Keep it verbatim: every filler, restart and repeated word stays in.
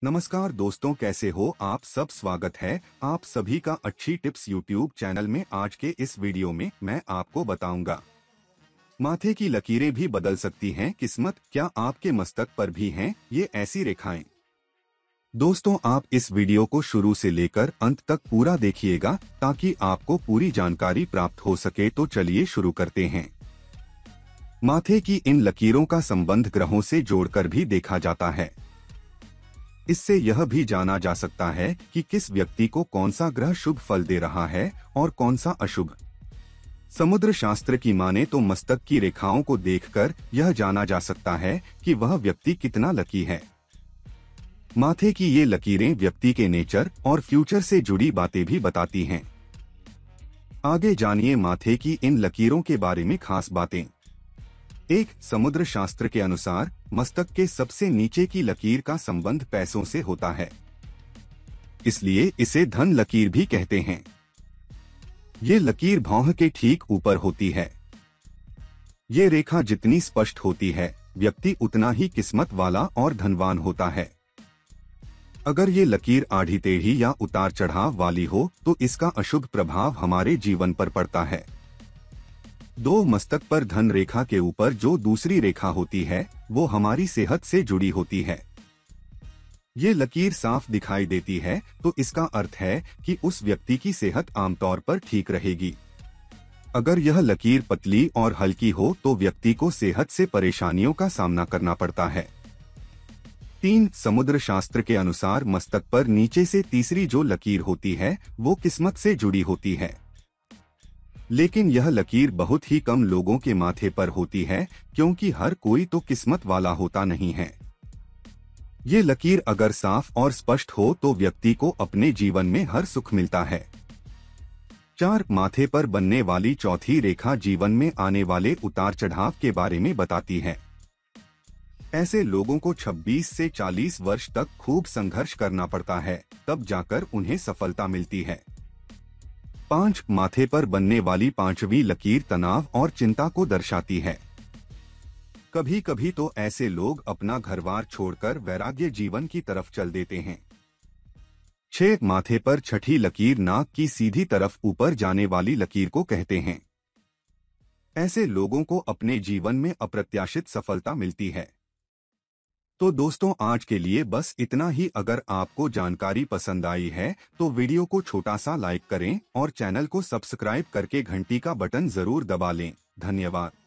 नमस्कार दोस्तों, कैसे हो आप सब। स्वागत है आप सभी का अच्छी टिप्स यूट्यूब चैनल में। आज के इस वीडियो में मैं आपको बताऊंगा माथे की लकीरें भी बदल सकती हैं किस्मत। क्या आपके मस्तक पर भी हैं ये ऐसी रेखाएं? दोस्तों, आप इस वीडियो को शुरू से लेकर अंत तक पूरा देखिएगा ताकि आपको पूरी जानकारी प्राप्त हो सके। तो चलिए शुरू करते हैं। माथे की इन लकीरों का संबंध ग्रहों से जोड़कर भी देखा जाता है। इससे यह भी जाना जा सकता है कि किस व्यक्ति को कौन सा ग्रह शुभ फल दे रहा है और कौन सा अशुभ। समुद्र शास्त्र की माने तो मस्तक की रेखाओं को देखकर यह जाना जा सकता है कि वह व्यक्ति कितना लकी है। माथे की ये लकीरें व्यक्ति के नेचर और फ्यूचर से जुड़ी बातें भी बताती हैं। आगे जानिए माथे की इन लकीरों के बारे में खास बातें। एक, समुद्र शास्त्र के अनुसार मस्तक के सबसे नीचे की लकीर का संबंध पैसों से होता है, इसलिए इसे धन लकीर भी कहते हैं। ये लकीर भौं के ठीक ऊपर होती है। ये रेखा जितनी स्पष्ट होती है, व्यक्ति उतना ही किस्मत वाला और धनवान होता है। अगर ये लकीर आधी टेढ़ी या उतार चढ़ाव वाली हो तो इसका अशुभ प्रभाव हमारे जीवन पर पड़ता है। दो, मस्तक पर धन रेखा के ऊपर जो दूसरी रेखा होती है वो हमारी सेहत से जुड़ी होती है। ये लकीर साफ दिखाई देती है तो इसका अर्थ है कि उस व्यक्ति की सेहत आमतौर पर ठीक रहेगी। अगर यह लकीर पतली और हल्की हो तो व्यक्ति को सेहत से परेशानियों का सामना करना पड़ता है। तीन, समुद्र शास्त्र के अनुसार मस्तक पर नीचे से तीसरी जो लकीर होती है वो किस्मत से जुड़ी होती है, लेकिन यह लकीर बहुत ही कम लोगों के माथे पर होती है क्योंकि हर कोई तो किस्मत वाला होता नहीं है। ये लकीर अगर साफ और स्पष्ट हो तो व्यक्ति को अपने जीवन में हर सुख मिलता है। चार, माथे पर बनने वाली चौथी रेखा जीवन में आने वाले उतार चढ़ाव के बारे में बताती है। ऐसे लोगों को छब्बीस से चालीस वर्ष तक खूब संघर्ष करना पड़ता है, तब जाकर उन्हें सफलता मिलती है। पांच, माथे पर बनने वाली पांचवी लकीर तनाव और चिंता को दर्शाती है। कभी कभी तो ऐसे लोग अपना घरबार छोड़कर वैराग्य जीवन की तरफ चल देते हैं। छह, माथे पर छठी लकीर नाक की सीधी तरफ ऊपर जाने वाली लकीर को कहते हैं। ऐसे लोगों को अपने जीवन में अप्रत्याशित सफलता मिलती है। तो दोस्तों, आज के लिए बस इतना ही। अगर आपको जानकारी पसंद आई है तो वीडियो को छोटा सा लाइक करें और चैनल को सब्सक्राइब करके घंटी का बटन जरूर दबा लें। धन्यवाद।